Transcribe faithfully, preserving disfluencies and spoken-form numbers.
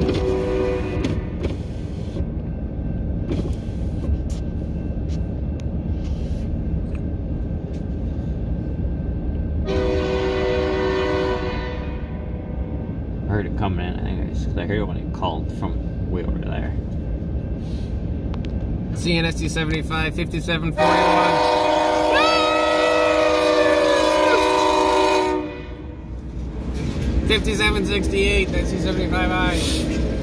I heard it coming in anyways, because I heard it when it called from way over there. C N S D seventy-five, fifty-seven forty-one. fifty-seven sixty-eight, that's C seventy-five I.